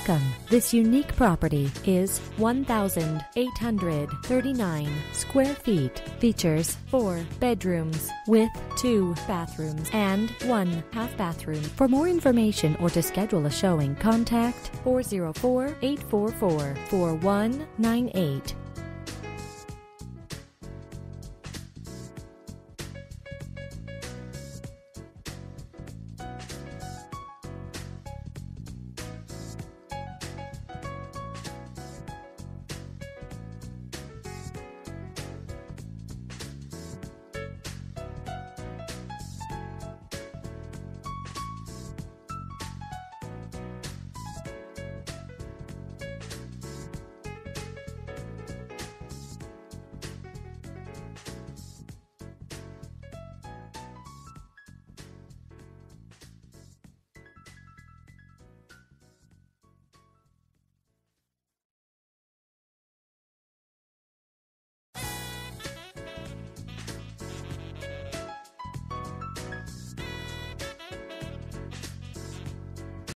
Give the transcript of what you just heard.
welcome. This unique property is 1,839 square feet. Features 4 bedrooms with 2 bathrooms and 1 half bathroom. For more information or to schedule a showing, contact 404-844-4198.